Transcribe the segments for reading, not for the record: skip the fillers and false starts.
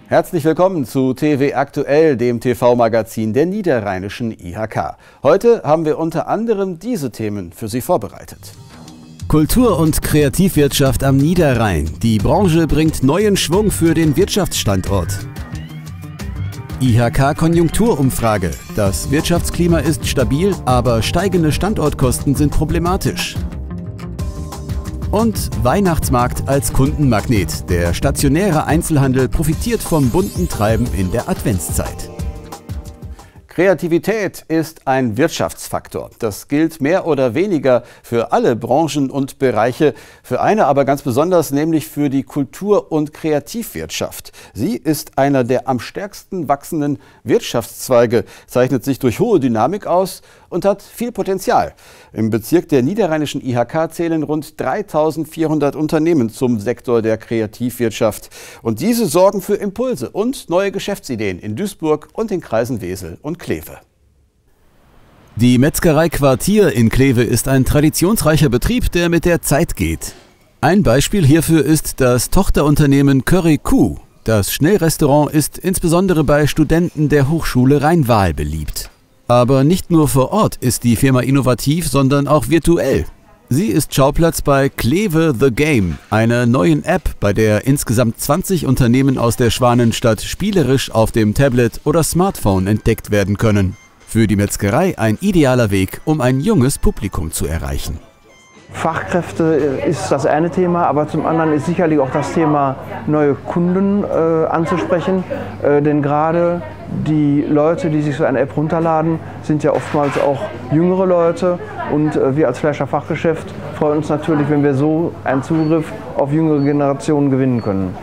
Herzlich willkommen zu TV Aktuell, dem TV-Magazin der Niederrheinischen IHK. Heute haben wir unter anderem diese Themen für Sie vorbereitet. Kultur- und Kreativwirtschaft am Niederrhein. Die Branche bringt neuen Schwung für den Wirtschaftsstandort. IHK-Konjunkturumfrage. Das Wirtschaftsklima ist stabil, aber steigende Standortkosten sind problematisch. Und Weihnachtsmarkt als Kundenmagnet. Der stationäre Einzelhandel profitiert vom bunten Treiben in der Adventszeit. Kreativität ist ein Wirtschaftsfaktor. Das gilt mehr oder weniger für alle Branchen und Bereiche, für eine aber ganz besonders, nämlich für die Kultur- und Kreativwirtschaft. Sie ist einer der am stärksten wachsenden Wirtschaftszweige, zeichnet sich durch hohe Dynamik aus und hat viel Potenzial. Im Bezirk der Niederrheinischen IHK zählen rund 3.400 Unternehmen zum Sektor der Kreativwirtschaft. Und diese sorgen für Impulse und neue Geschäftsideen in Duisburg und den Kreisen Wesel und Kleve. Die Metzgerei Quartier in Kleve ist ein traditionsreicher Betrieb, der mit der Zeit geht. Ein Beispiel hierfür ist das Tochterunternehmen Curry Kuh. Das Schnellrestaurant ist insbesondere bei Studenten der Hochschule Rhein-Waal beliebt. Aber nicht nur vor Ort ist die Firma innovativ, sondern auch virtuell. Sie ist Schauplatz bei Kleve The Game, einer neuen App, bei der insgesamt 20 Unternehmen aus der Schwanenstadt spielerisch auf dem Tablet oder Smartphone entdeckt werden können. Für die Metzgerei ein idealer Weg, um ein junges Publikum zu erreichen. Fachkräfte ist das eine Thema, aber zum anderen ist sicherlich auch das Thema, neue Kunden anzusprechen. Denn gerade die Leute, die sich so eine App runterladen, sind ja oftmals auch jüngere Leute. Und wir als Fleischer Fachgeschäft freuen uns natürlich, wenn wir so einen Zugriff auf jüngere Generationen gewinnen können.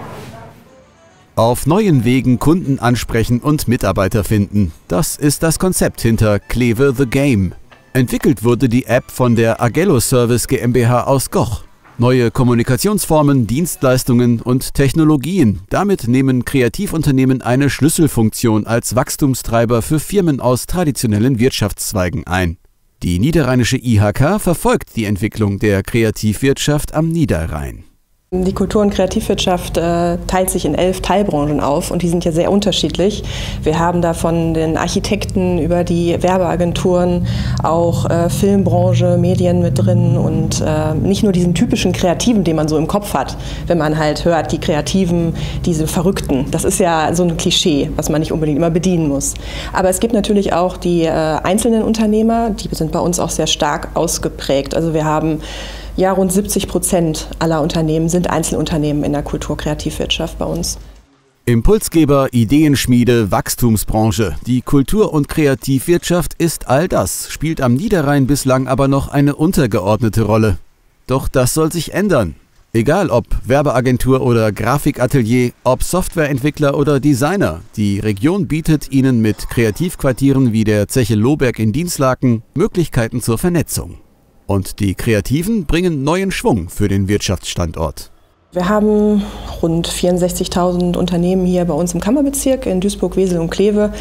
Auf neuen Wegen Kunden ansprechen und Mitarbeiter finden. Das ist das Konzept hinter Kleve The Game. Entwickelt wurde die App von der Agello Service GmbH aus Goch. Neue Kommunikationsformen, Dienstleistungen und Technologien. Damit nehmen Kreativunternehmen eine Schlüsselfunktion als Wachstumstreiber für Firmen aus traditionellen Wirtschaftszweigen ein. Die Niederrheinische IHK verfolgt die Entwicklung der Kreativwirtschaft am Niederrhein. Die Kultur- und Kreativwirtschaft teilt sich in 11 Teilbranchen auf und die sind ja sehr unterschiedlich. Wir haben da von den Architekten über die Werbeagenturen auch Filmbranche, Medien mit drin und nicht nur diesen typischen Kreativen, den man so im Kopf hat, wenn man halt hört, die Kreativen, diese Verrückten. Das ist ja so ein Klischee, was man nicht unbedingt immer bedienen muss. Aber es gibt natürlich auch die einzelnen Unternehmer, die sind bei uns auch sehr stark ausgeprägt. Also wir haben rund 70% aller Unternehmen sind Einzelunternehmen in der Kultur-Kreativwirtschaft bei uns. Impulsgeber, Ideenschmiede, Wachstumsbranche. Die Kultur- und Kreativwirtschaft ist all das, spielt am Niederrhein bislang aber noch eine untergeordnete Rolle. Doch das soll sich ändern. Egal ob Werbeagentur oder Grafikatelier, ob Softwareentwickler oder Designer, die Region bietet ihnen mit Kreativquartieren wie der Zeche Lohberg in Dinslaken Möglichkeiten zur Vernetzung. Und die Kreativen bringen neuen Schwung für den Wirtschaftsstandort. Wir haben rund 64.000 Unternehmen hier bei uns im Kammerbezirk in Duisburg, Wesel und Kleve.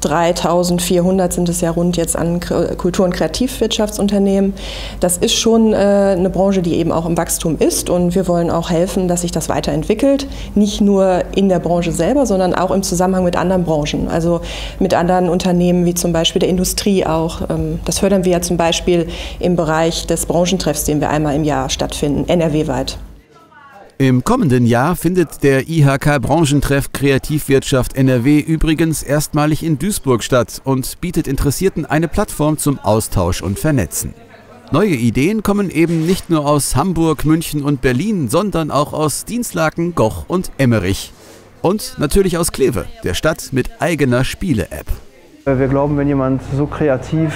3.400 sind es ja rund jetzt an Kultur- und Kreativwirtschaftsunternehmen. Das ist schon eine Branche, die eben auch im Wachstum ist und wir wollen auch helfen, dass sich das weiterentwickelt. Nicht nur in der Branche selber, sondern auch im Zusammenhang mit anderen Branchen. Also mit anderen Unternehmen wie zum Beispiel der Industrie auch. Das fördern wir ja zum Beispiel im Bereich des Branchentreffs, den wir einmal im Jahr stattfinden, NRW-weit. Im kommenden Jahr findet der IHK-Branchentreff Kreativwirtschaft NRW übrigens erstmalig in Duisburg statt und bietet Interessierten eine Plattform zum Austausch und Vernetzen. Neue Ideen kommen eben nicht nur aus Hamburg, München und Berlin, sondern auch aus Dinslaken, Goch und Emmerich. Und natürlich aus Kleve, der Stadt mit eigener Spiele-App. Wir glauben, wenn jemand so kreativ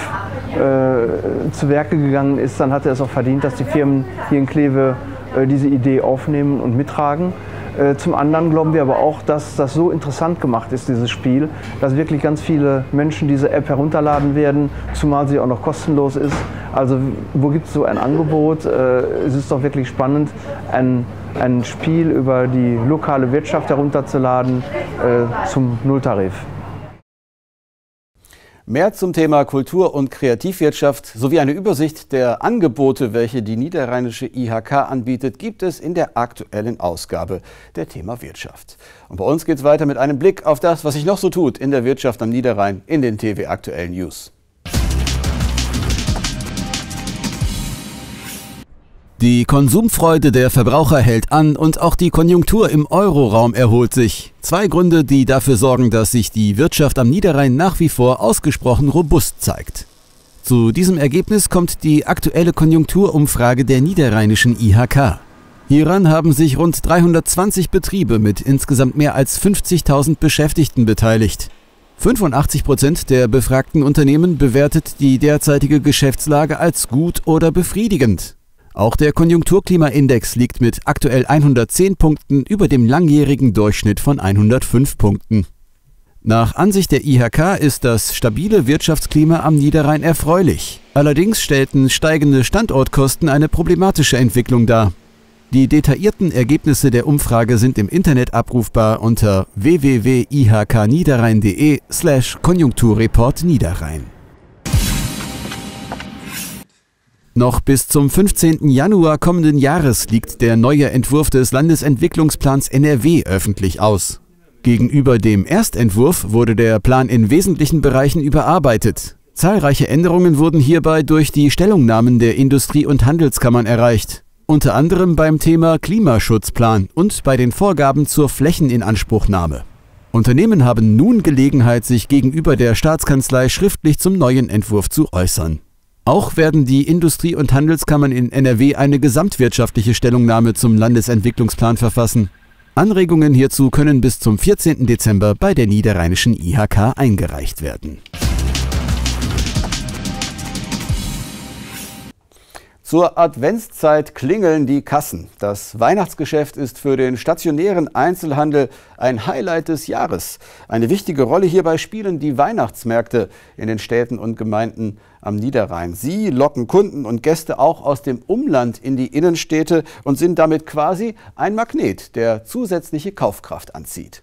zu Werke gegangen ist, dann hat er es auch verdient, dass die Firmen hier in Kleve diese Idee aufnehmen und mittragen. Zum anderen glauben wir aber auch, dass das so interessant gemacht ist, dieses Spiel, dass wirklich ganz viele Menschen diese App herunterladen werden, zumal sie auch noch kostenlos ist. Also wo gibt es so ein Angebot? Es ist doch wirklich spannend, ein Spiel über die lokale Wirtschaft herunterzuladen zum Nulltarif. Mehr zum Thema Kultur- und Kreativwirtschaft sowie eine Übersicht der Angebote, welche die Niederrheinische IHK anbietet, gibt es in der aktuellen Ausgabe der Thema Wirtschaft. Und bei uns geht es weiter mit einem Blick auf das, was sich noch so tut in der Wirtschaft am Niederrhein in den TV Aktuell News. Die Konsumfreude der Verbraucher hält an und auch die Konjunktur im Euroraum erholt sich. Zwei Gründe, die dafür sorgen, dass sich die Wirtschaft am Niederrhein nach wie vor ausgesprochen robust zeigt. Zu diesem Ergebnis kommt die aktuelle Konjunkturumfrage der Niederrheinischen IHK. Hieran haben sich rund 320 Betriebe mit insgesamt mehr als 50.000 Beschäftigten beteiligt. 85% der befragten Unternehmen bewertet die derzeitige Geschäftslage als gut oder befriedigend. Auch der Konjunkturklimaindex liegt mit aktuell 110 Punkten über dem langjährigen Durchschnitt von 105 Punkten. Nach Ansicht der IHK ist das stabile Wirtschaftsklima am Niederrhein erfreulich. Allerdings stellten steigende Standortkosten eine problematische Entwicklung dar. Die detaillierten Ergebnisse der Umfrage sind im Internet abrufbar unter www.ihkniederrhein.de/Konjunkturreport Niederrhein. Noch bis zum 15. Januar kommenden Jahres liegt der neue Entwurf des Landesentwicklungsplans NRW öffentlich aus. Gegenüber dem Erstentwurf wurde der Plan in wesentlichen Bereichen überarbeitet. Zahlreiche Änderungen wurden hierbei durch die Stellungnahmen der Industrie- und Handelskammern erreicht. Unter anderem beim Thema Klimaschutzplan und bei den Vorgaben zur Flächeninanspruchnahme. Unternehmen haben nun Gelegenheit, sich gegenüber der Staatskanzlei schriftlich zum neuen Entwurf zu äußern. Auch werden die Industrie- und Handelskammern in NRW eine gesamtwirtschaftliche Stellungnahme zum Landesentwicklungsplan verfassen. Anregungen hierzu können bis zum 14. Dezember bei der Niederrheinischen IHK eingereicht werden. Zur Adventszeit klingeln die Kassen. Das Weihnachtsgeschäft ist für den stationären Einzelhandel ein Highlight des Jahres. Eine wichtige Rolle hierbei spielen die Weihnachtsmärkte in den Städten und Gemeinden am Niederrhein. Sie locken Kunden und Gäste auch aus dem Umland in die Innenstädte und sind damit quasi ein Magnet, der zusätzliche Kaufkraft anzieht.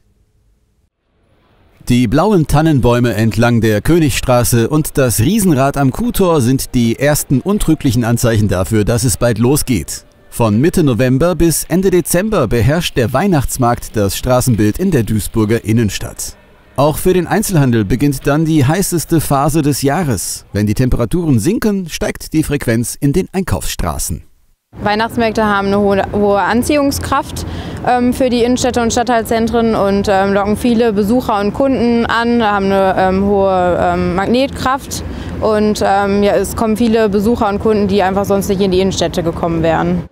Die blauen Tannenbäume entlang der Königstraße und das Riesenrad am Kuhtor sind die ersten untrüglichen Anzeichen dafür, dass es bald losgeht. Von Mitte November bis Ende Dezember beherrscht der Weihnachtsmarkt das Straßenbild in der Duisburger Innenstadt. Auch für den Einzelhandel beginnt dann die heißeste Phase des Jahres. Wenn die Temperaturen sinken, steigt die Frequenz in den Einkaufsstraßen. Weihnachtsmärkte haben eine hohe Anziehungskraft für die Innenstädte und Stadtteilzentren und locken viele Besucher und Kunden an, haben eine hohe Magnetkraft und es kommen viele Besucher und Kunden, die einfach sonst nicht in die Innenstädte gekommen wären.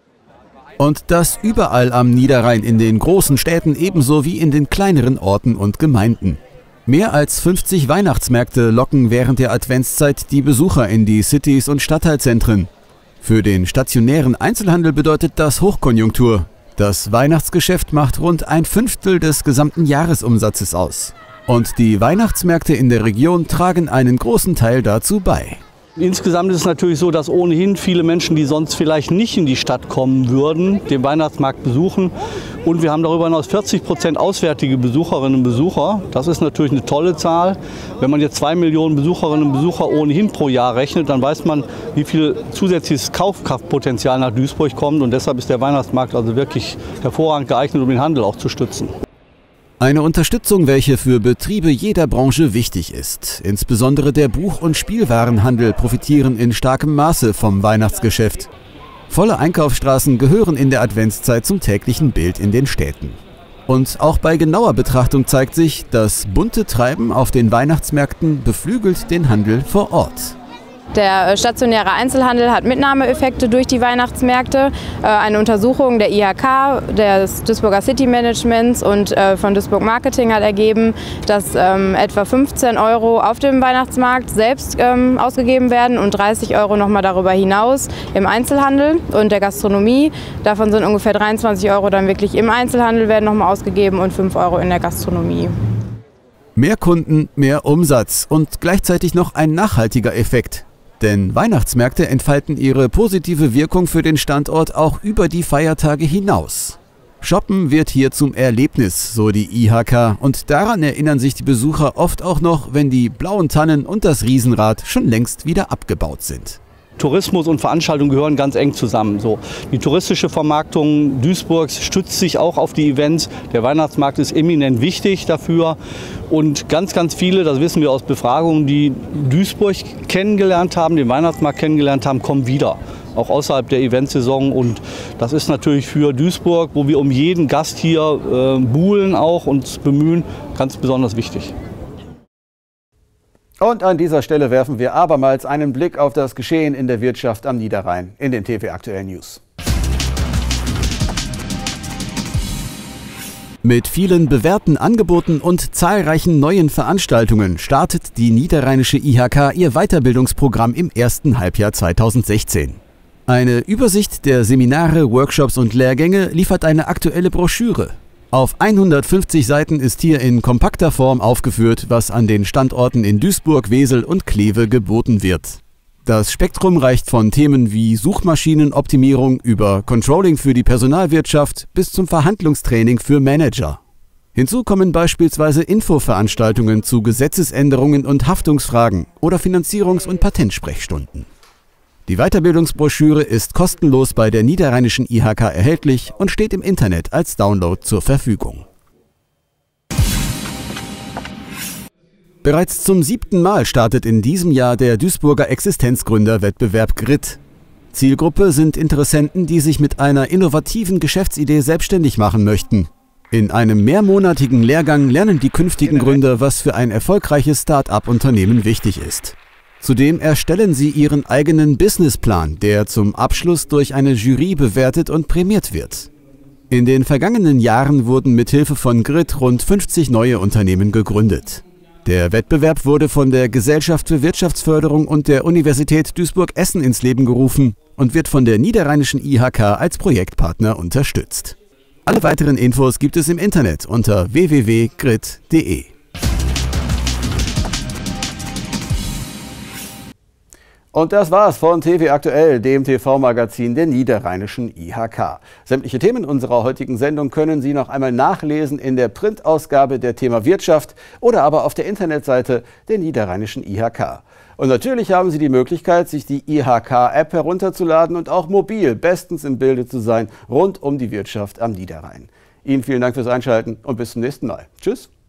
Und das überall am Niederrhein, in den großen Städten ebenso wie in den kleineren Orten und Gemeinden. Mehr als 50 Weihnachtsmärkte locken während der Adventszeit die Besucher in die Citys und Stadtteilzentren. Für den stationären Einzelhandel bedeutet das Hochkonjunktur. Das Weihnachtsgeschäft macht rund 1/5 des gesamten Jahresumsatzes aus. Und die Weihnachtsmärkte in der Region tragen einen großen Teil dazu bei. Insgesamt ist es natürlich so, dass ohnehin viele Menschen, die sonst vielleicht nicht in die Stadt kommen würden, den Weihnachtsmarkt besuchen. Und wir haben darüber hinaus 40% auswärtige Besucherinnen und Besucher. Das ist natürlich eine tolle Zahl. Wenn man jetzt 2 Millionen Besucherinnen und Besucher ohnehin pro Jahr rechnet, dann weiß man, wie viel zusätzliches Kaufkraftpotenzial nach Duisburg kommt. Und deshalb ist der Weihnachtsmarkt also wirklich hervorragend geeignet, um den Handel auch zu stützen. Eine Unterstützung, welche für Betriebe jeder Branche wichtig ist. Insbesondere der Buch- und Spielwarenhandel profitieren in starkem Maße vom Weihnachtsgeschäft. Volle Einkaufsstraßen gehören in der Adventszeit zum täglichen Bild in den Städten. Und auch bei genauer Betrachtung zeigt sich, das bunte Treiben auf den Weihnachtsmärkten beflügelt den Handel vor Ort. Der stationäre Einzelhandel hat Mitnahmeeffekte durch die Weihnachtsmärkte. Eine Untersuchung der IHK, des Duisburger City Managements und von Duisburg Marketing hat ergeben, dass etwa 15 € auf dem Weihnachtsmarkt selbst ausgegeben werden und 30 € nochmal darüber hinaus im Einzelhandel und der Gastronomie. Davon sind ungefähr 23 € dann wirklich im Einzelhandel werden nochmal ausgegeben und 5 € in der Gastronomie. Mehr Kunden, mehr Umsatz und gleichzeitig noch ein nachhaltiger Effekt. Denn Weihnachtsmärkte entfalten ihre positive Wirkung für den Standort auch über die Feiertage hinaus. Shoppen wird hier zum Erlebnis, so die IHK, und daran erinnern sich die Besucher oft auch noch, wenn die blauen Tannen und das Riesenrad schon längst wieder abgebaut sind. Tourismus und Veranstaltung gehören ganz eng zusammen. So, die touristische Vermarktung Duisburgs stützt sich auch auf die Events. Der Weihnachtsmarkt ist eminent wichtig dafür. Und ganz, ganz viele, das wissen wir aus Befragungen, die Duisburg kennengelernt haben, den Weihnachtsmarkt kennengelernt haben, kommen wieder. Auch außerhalb der Eventsaison. Und das ist natürlich für Duisburg, wo wir um jeden Gast hier buhlen auch und uns bemühen, ganz besonders wichtig. Und an dieser Stelle werfen wir abermals einen Blick auf das Geschehen in der Wirtschaft am Niederrhein in den TV Aktuell News. Mit vielen bewährten Angeboten und zahlreichen neuen Veranstaltungen startet die Niederrheinische IHK ihr Weiterbildungsprogramm im ersten Halbjahr 2016. Eine Übersicht der Seminare, Workshops und Lehrgänge liefert eine aktuelle Broschüre. Auf 150 Seiten ist hier in kompakter Form aufgeführt, was an den Standorten in Duisburg, Wesel und Kleve geboten wird. Das Spektrum reicht von Themen wie Suchmaschinenoptimierung über Controlling für die Personalwirtschaft bis zum Verhandlungstraining für Manager. Hinzu kommen beispielsweise Infoveranstaltungen zu Gesetzesänderungen und Haftungsfragen oder Finanzierungs- und Patentsprechstunden. Die Weiterbildungsbroschüre ist kostenlos bei der Niederrheinischen IHK erhältlich und steht im Internet als Download zur Verfügung. Bereits zum 7. Mal startet in diesem Jahr der Duisburger Existenzgründerwettbewerb GRIT. Zielgruppe sind Interessenten, die sich mit einer innovativen Geschäftsidee selbstständig machen möchten. In einem mehrmonatigen Lehrgang lernen die künftigen Gründer, was für ein erfolgreiches Start-up-Unternehmen wichtig ist. Zudem erstellen sie ihren eigenen Businessplan, der zum Abschluss durch eine Jury bewertet und prämiert wird. In den vergangenen Jahren wurden mithilfe von GRIT rund 50 neue Unternehmen gegründet. Der Wettbewerb wurde von der Gesellschaft für Wirtschaftsförderung und der Universität Duisburg-Essen ins Leben gerufen und wird von der Niederrheinischen IHK als Projektpartner unterstützt. Alle weiteren Infos gibt es im Internet unter www.grit.de. Und das war's von TV Aktuell, dem TV-Magazin der Niederrheinischen IHK. Sämtliche Themen unserer heutigen Sendung können Sie noch einmal nachlesen in der Printausgabe der Thema Wirtschaft oder aber auf der Internetseite der Niederrheinischen IHK. Und natürlich haben Sie die Möglichkeit, sich die IHK-App herunterzuladen und auch mobil bestens im Bilde zu sein rund um die Wirtschaft am Niederrhein. Ihnen vielen Dank fürs Einschalten und bis zum nächsten Mal. Tschüss.